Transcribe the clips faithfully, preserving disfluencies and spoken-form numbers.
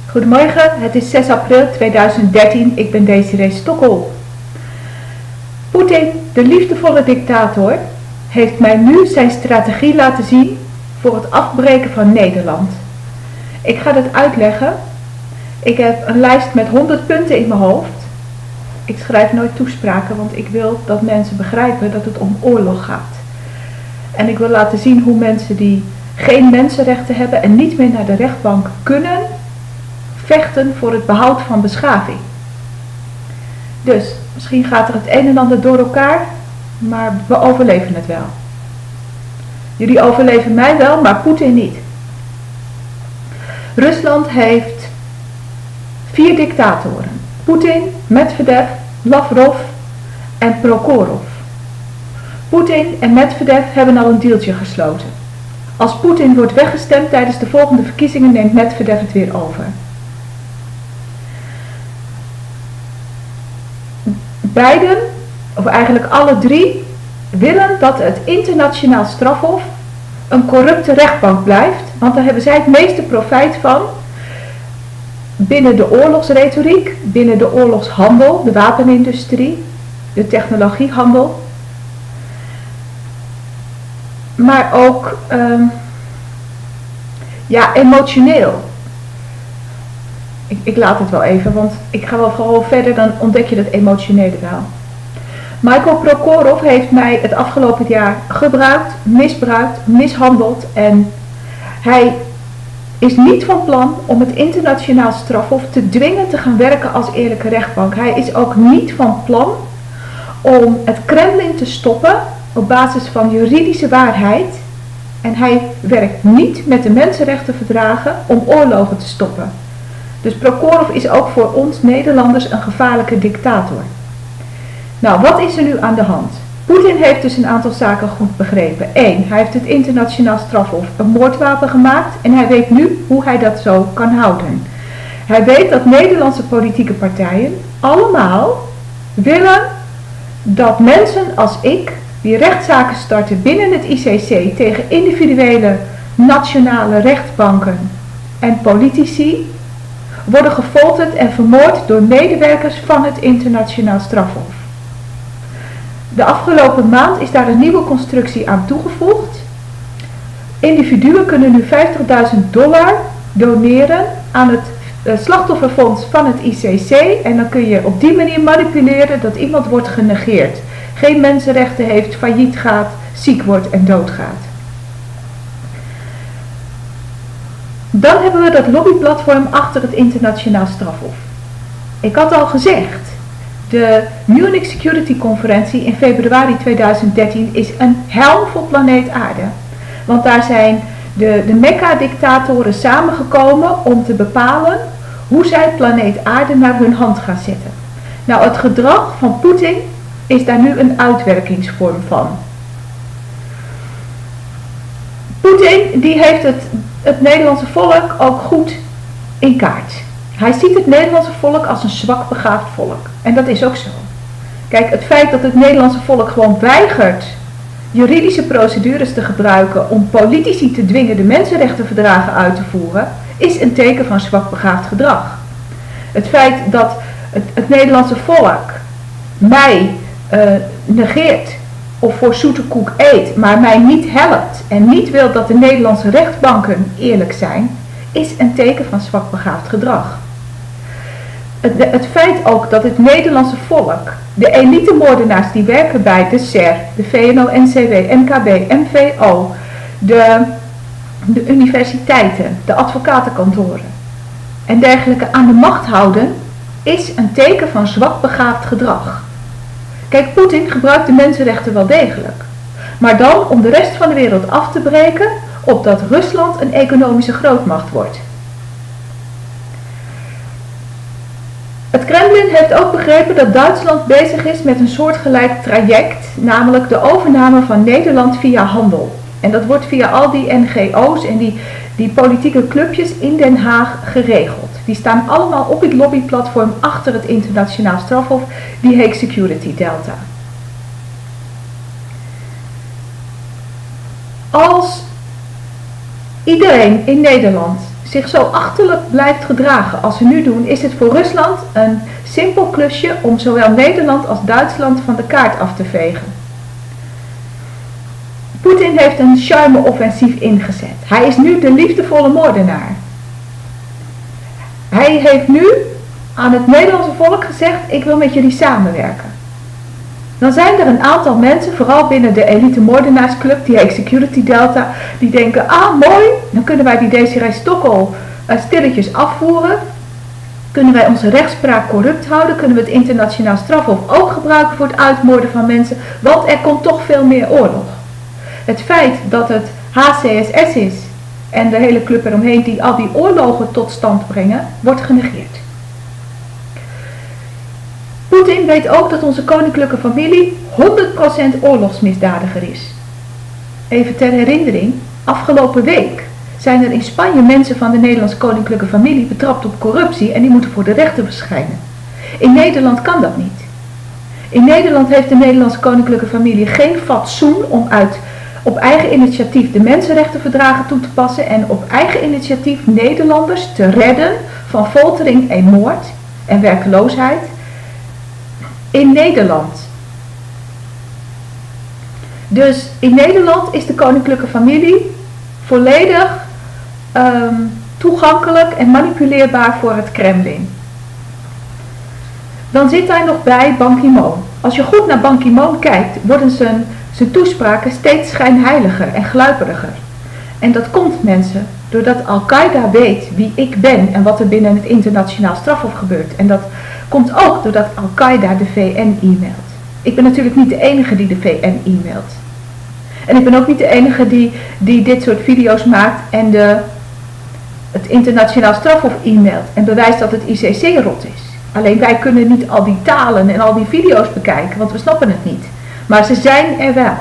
Goedemorgen, het is zes april tweeduizend dertien, ik ben Desiree Stokkel. Poetin, de liefdevolle dictator, heeft mij nu zijn strategie laten zien voor het afbreken van Nederland. Ik ga dit uitleggen. Ik heb een lijst met honderd punten in mijn hoofd. Ik schrijf nooit toespraken, want ik wil dat mensen begrijpen dat het om oorlog gaat. En ik wil laten zien hoe mensen die geen mensenrechten hebben en niet meer naar de rechtbank kunnen, vechten voor het behoud van beschaving. Dus misschien gaat er het een en ander door elkaar, maar we overleven het wel. Jullie overleven mij wel, maar Poetin niet. Rusland heeft vier dictatoren. Poetin, Medvedev, Lavrov en Prokhorov. Poetin en Medvedev hebben al een dealtje gesloten. Als Poetin wordt weggestemd tijdens de volgende verkiezingen, neemt Medvedev het weer over. Beiden, of eigenlijk alle drie, willen dat het internationaal strafhof een corrupte rechtbank blijft, want daar hebben zij het meeste profijt van binnen de oorlogsretoriek, binnen de oorlogshandel, de wapenindustrie, de technologiehandel, maar ook um, ja, emotioneel. Ik, ik laat het wel even, want ik ga wel gewoon verder, dan ontdek je dat emotionele wel. Michail Prokhorov heeft mij het afgelopen jaar gebruikt, misbruikt, mishandeld en hij is niet van plan om het internationaal strafhof te dwingen te gaan werken als eerlijke rechtbank. Hij is ook niet van plan om het Kremlin te stoppen op basis van juridische waarheid en hij werkt niet met de mensenrechtenverdragen om oorlogen te stoppen. Dus Prokhorov is ook voor ons Nederlanders een gevaarlijke dictator. Nou, wat is er nu aan de hand? Poetin heeft dus een aantal zaken goed begrepen. Eén, hij heeft het internationaal strafhof een moordwapen gemaakt en hij weet nu hoe hij dat zo kan houden. Hij weet dat Nederlandse politieke partijen allemaal willen dat mensen als ik, die rechtszaken starten binnen het I C C tegen individuele nationale rechtbanken en politici, worden gefolterd en vermoord door medewerkers van het internationaal strafhof. De afgelopen maand is daar een nieuwe constructie aan toegevoegd. Individuen kunnen nu vijftigduizend dollar doneren aan het uh, slachtofferfonds van het I C C en dan kun je op die manier manipuleren dat iemand wordt genegeerd, geen mensenrechten heeft, failliet gaat, ziek wordt en doodgaat. Dan hebben we dat lobbyplatform achter het internationaal strafhof. Ik had al gezegd, de Munich Security Conferentie in februari tweeduizend dertien is een helm voor planeet aarde. Want daar zijn de, de Mekka-dictatoren samengekomen om te bepalen hoe zij planeet aarde naar hun hand gaan zetten. Nou, het gedrag van Poetin is daar nu een uitwerkingsvorm van. Poetin die heeft het, het Nederlandse volk ook goed in kaart. Hij ziet het Nederlandse volk als een zwak begaafd volk. En dat is ook zo. Kijk, het feit dat het Nederlandse volk gewoon weigert juridische procedures te gebruiken om politici te dwingen de mensenrechtenverdragen uit te voeren, is een teken van zwak begaafd gedrag. Het feit dat het, het Nederlandse volk mij uh, negeert of voor zoete koek eet, maar mij niet helpt en niet wil dat de Nederlandse rechtbanken eerlijk zijn, is een teken van zwak begaafd gedrag. Het, het feit ook dat het Nederlandse volk, de elitemoordenaars die werken bij de S E R, de V N O N C W, N K B, M V O, de, de universiteiten, de advocatenkantoren en dergelijke aan de macht houden, is een teken van zwak begaafd gedrag. Kijk, Poetin gebruikt de mensenrechten wel degelijk, maar dan om de rest van de wereld af te breken, opdat Rusland een economische grootmacht wordt. Het Kremlin heeft ook begrepen dat Duitsland bezig is met een soortgelijk traject, namelijk de overname van Nederland via handel. En dat wordt via al die N G O's en die, die politieke clubjes in Den Haag geregeld. Die staan allemaal op het lobbyplatform achter het internationaal strafhof, die heet Security Delta. Als iedereen in Nederland zich zo achterlijk blijft gedragen als ze nu doen, is het voor Rusland een simpel klusje om zowel Nederland als Duitsland van de kaart af te vegen. Poetin heeft een charme-offensief ingezet. Hij is nu de liefdevolle moordenaar. Hij heeft nu aan het Nederlandse volk gezegd, ik wil met jullie samenwerken. Dan zijn er een aantal mensen, vooral binnen de elite moordenaarsclub, die Security Delta, die denken, ah mooi, dan kunnen wij die Desiree Stokkel uh, stilletjes afvoeren. Kunnen wij onze rechtspraak corrupt houden? Kunnen we het internationaal strafhof ook gebruiken voor het uitmoorden van mensen? Want er komt toch veel meer oorlog. Het feit dat het H C S S is en de hele club eromheen die al die oorlogen tot stand brengen, wordt genegeerd. Poetin weet ook dat onze koninklijke familie honderd procent oorlogsmisdadiger is. Even ter herinnering, afgelopen week zijn er in Spanje mensen van de Nederlandse koninklijke familie betrapt op corruptie en die moeten voor de rechter verschijnen. In Nederland kan dat niet. In Nederland heeft de Nederlandse koninklijke familie geen fatsoen om uit op eigen initiatief de mensenrechtenverdragen toe te passen en op eigen initiatief Nederlanders te redden van foltering en moord en werkloosheid in Nederland. Dus in Nederland is de koninklijke familie volledig um, toegankelijk en manipuleerbaar voor het Kremlin. Dan zit daar nog bij Ban Ki-moon. Als je goed naar Ban Ki-moon kijkt, worden zijn, zijn toespraken steeds schijnheiliger en gluiperiger. En dat komt, mensen, doordat Al-Qaeda weet wie ik ben en wat er binnen het internationaal strafhof gebeurt. En dat komt ook doordat Al-Qaeda de V N e-mailt. Ik ben natuurlijk niet de enige die de V N e-mailt. En ik ben ook niet de enige die, die dit soort video's maakt en de, het internationaal strafhof e-mailt en bewijst dat het I C C rot is. Alleen wij kunnen niet al die talen en al die video's bekijken, want we snappen het niet. Maar ze zijn er wel.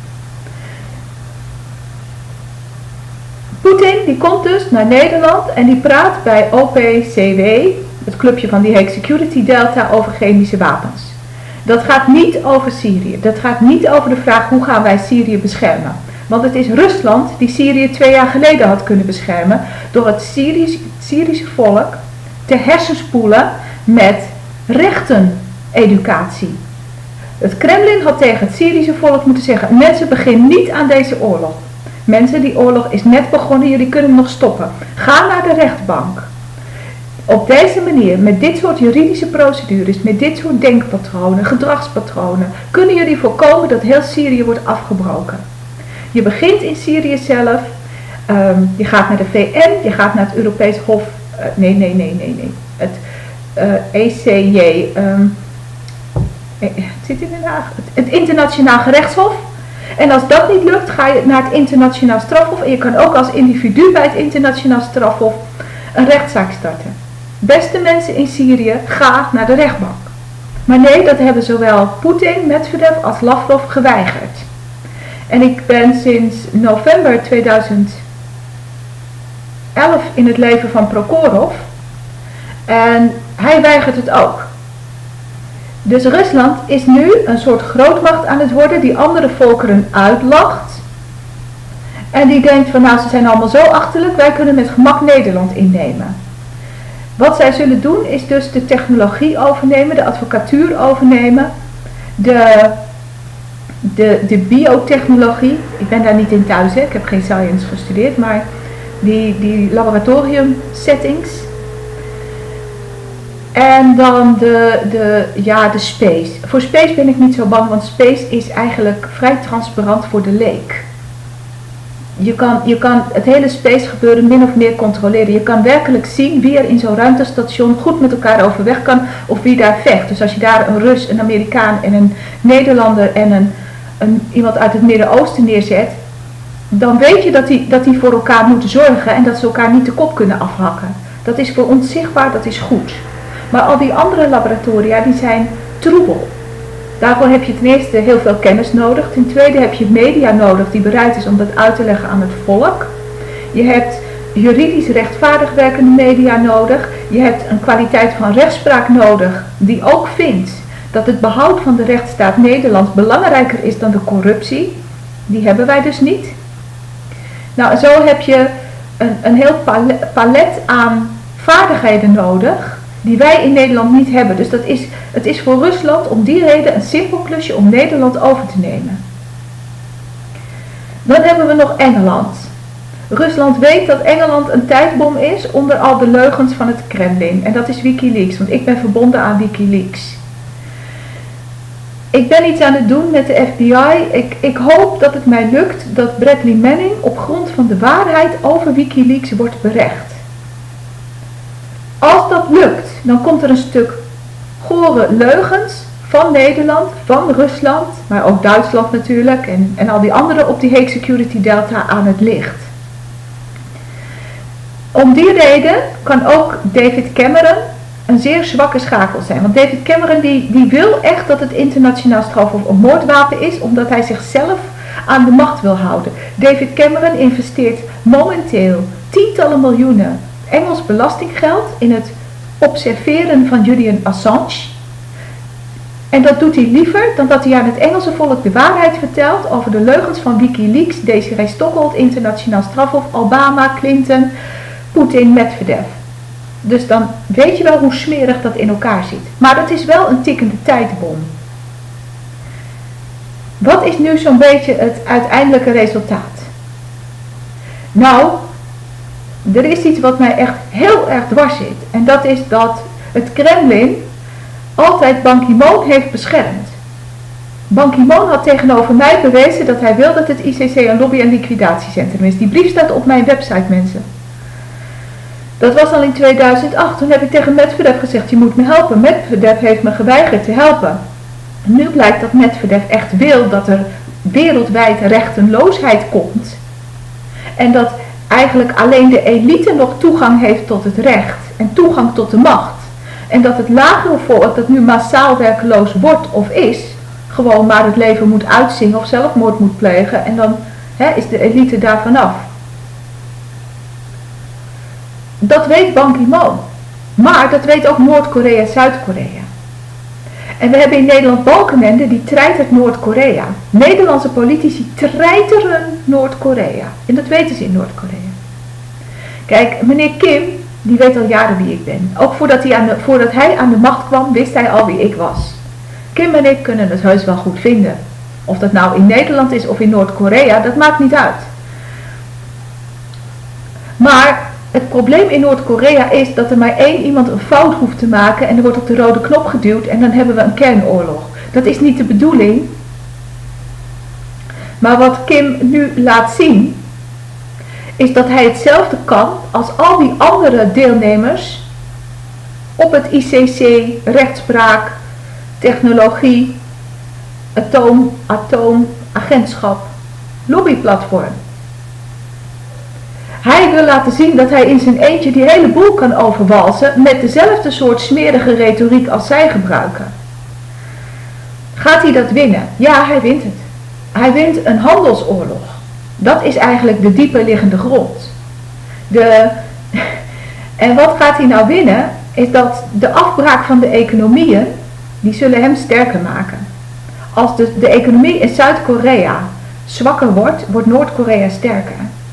Poetin die komt dus naar Nederland en die praat bij O P C W, het clubje van die heet Security Delta, over chemische wapens. Dat gaat niet over Syrië. Dat gaat niet over de vraag hoe gaan wij Syrië beschermen. Want het is Rusland die Syrië twee jaar geleden had kunnen beschermen door het Syrisch, Syrische volk te hersenspoelen met rechteneducatie. Het Kremlin had tegen het Syrische volk moeten zeggen, mensen, begin niet aan deze oorlog. Mensen, die oorlog is net begonnen, jullie kunnen nog stoppen. Ga naar de rechtbank. Op deze manier, met dit soort juridische procedures, met dit soort denkpatronen, gedragspatronen, kunnen jullie voorkomen dat heel Syrië wordt afgebroken. Je begint in Syrië zelf, um, je gaat naar de V N, je gaat naar het Europees Hof, uh, nee, nee, nee, nee, nee, het uh, E C J, um, het zit in Den Haag, het, het Internationaal Gerechtshof. En als dat niet lukt, ga je naar het Internationaal Strafhof en je kan ook als individu bij het Internationaal Strafhof een rechtszaak starten. Beste mensen in Syrië, ga naar de rechtbank. Maar nee, dat hebben zowel Poetin, Medvedev als Lavrov geweigerd. En ik ben sinds november tweeduizend elf in het leven van Prokhorov. En hij weigert het ook. Dus Rusland is nu een soort grootmacht aan het worden die andere volkeren uitlacht. En die denkt van nou, ze zijn allemaal zo achterlijk, wij kunnen met gemak Nederland innemen. Wat zij zullen doen is dus de technologie overnemen, de advocatuur overnemen, de, de, de biotechnologie. Ik ben daar niet in thuis, hè. Ik heb geen science gestudeerd, maar die, die laboratorium settings. En dan de, de, ja, de space. Voor space ben ik niet zo bang, want space is eigenlijk vrij transparant voor de leek. Je kan, je kan het hele space gebeuren min of meer controleren. Je kan werkelijk zien wie er in zo'n ruimtestation goed met elkaar overweg kan of wie daar vecht. Dus als je daar een Rus, een Amerikaan en een Nederlander en een, een, iemand uit het Midden-Oosten neerzet, dan weet je dat die, dat die voor elkaar moeten zorgen en dat ze elkaar niet de kop kunnen afhakken. Dat is voor ons zichtbaar, dat is goed. Maar al die andere laboratoria die zijn troebel. Daarvoor heb je ten eerste heel veel kennis nodig. Ten tweede heb je media nodig die bereid is om dat uit te leggen aan het volk. Je hebt juridisch rechtvaardig werkende media nodig. Je hebt een kwaliteit van rechtspraak nodig die ook vindt dat het behoud van de rechtsstaat Nederland belangrijker is dan de corruptie. Die hebben wij dus niet. Nou, zo heb je een, een heel palet, palet aan vaardigheden nodig die wij in Nederland niet hebben. Dus dat is, het is voor Rusland om die reden een simpel klusje om Nederland over te nemen. Dan hebben we nog Engeland. Rusland weet dat Engeland een tijdbom is onder al de leugens van het Kremlin. En dat is Wikileaks, want ik ben verbonden aan Wikileaks. Ik ben iets aan het doen met de F B I. Ik, ik hoop dat het mij lukt dat Bradley Manning op grond van de waarheid over Wikileaks wordt berecht. Als dat lukt, dan komt er een stuk gore leugens van Nederland, van Rusland, maar ook Duitsland natuurlijk en, en al die anderen op die Hague Security Delta aan het licht. Om die reden kan ook David Cameron een zeer zwakke schakel zijn. Want David Cameron die, die wil echt dat het internationaal strafhof een moordwapen is, omdat hij zichzelf aan de macht wil houden. David Cameron investeert momenteel tientallen miljoenen Engels belastinggeld in het observeren van Julian Assange. En dat doet hij liever dan dat hij aan het Engelse volk de waarheid vertelt over de leugens van Wikileaks, Desiree Stokholt, internationaal strafhof, Obama, Clinton, Poetin, Medvedev. Dus dan weet je wel hoe smerig dat in elkaar zit. Maar dat is wel een tikkende tijdbom. Wat is nu zo'n beetje het uiteindelijke resultaat? Nou, er is iets wat mij echt heel erg dwars zit. En dat is dat het Kremlin altijd Ban Ki-moon heeft beschermd. Ban Ki-moon had tegenover mij bewezen dat hij wil dat het I C C een lobby- en liquidatiecentrum is. Die brief staat op mijn website, mensen. Dat was al in tweeduizend acht. Toen heb ik tegen Medvedev gezegd, je moet me helpen. Medvedev heeft me geweigerd te helpen. Nu blijkt dat Medvedev echt wil dat er wereldwijd rechtenloosheid komt. En dat eigenlijk alleen de elite nog toegang heeft tot het recht. En toegang tot de macht. En dat het lagere volk dat nu massaal werkloos wordt of is, gewoon maar het leven moet uitzingen of zelfmoord moet plegen. En dan hè, is de elite daar vanaf. Dat weet Ban Ki-moon. Maar dat weet ook Noord-Korea en Zuid-Korea. En we hebben in Nederland Balkenende die treitert Noord-Korea. Nederlandse politici treiteren Noord-Korea. En dat weten ze in Noord-Korea. Kijk, meneer Kim, die weet al jaren wie ik ben. Ook voordat hij, aan de, voordat hij aan de macht kwam, wist hij al wie ik was. Kim en ik kunnen het heus wel goed vinden. Of dat nou in Nederland is of in Noord-Korea, dat maakt niet uit. Maar het probleem in Noord-Korea is dat er maar één iemand een fout hoeft te maken en er wordt op de rode knop geduwd en dan hebben we een kernoorlog. Dat is niet de bedoeling. Maar wat Kim nu laat zien, is dat hij hetzelfde kan als al die andere deelnemers op het I C C, rechtspraak, technologie, atoom, atoomagentschap, lobbyplatform. Hij wil laten zien dat hij in zijn eentje die hele boel kan overwalsen met dezelfde soort smerige retoriek als zij gebruiken. Gaat hij dat winnen? Ja, hij wint het. Hij wint een handelsoorlog. Dat is eigenlijk de dieper liggende grond. De, en wat gaat hij nou winnen? Is dat de afbraak van de economieën, die zullen hem sterker maken. Als de, de economie in Zuid-Korea zwakker wordt, wordt Noord-Korea sterker.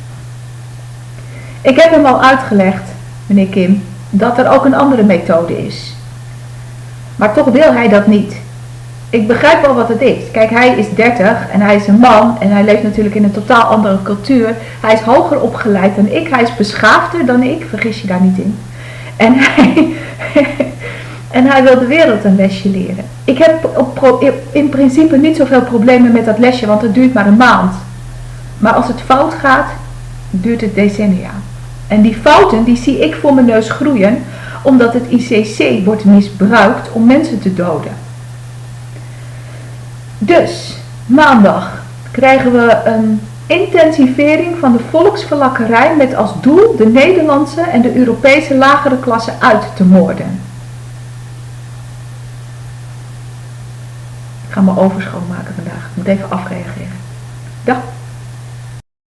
Ik heb hem al uitgelegd, meneer Kim, dat er ook een andere methode is. Maar toch wil hij dat niet. Ik begrijp wel wat het is. Kijk, hij is dertig en hij is een man en hij leeft natuurlijk in een totaal andere cultuur. Hij is hoger opgeleid dan ik, hij is beschaafder dan ik, vergis je daar niet in. En hij, en hij wil de wereld een lesje leren. Ik heb op, in principe niet zoveel problemen met dat lesje, want het duurt maar een maand. Maar als het fout gaat, duurt het decennia. En die fouten, die zie ik voor mijn neus groeien, omdat het I C C wordt misbruikt om mensen te doden. Dus, maandag krijgen we een intensivering van de volksverlakkerij met als doel de Nederlandse en de Europese lagere klasse uit te moorden. Ik ga mijn oven schoonmaken vandaag. Ik moet even afreageren. Dag.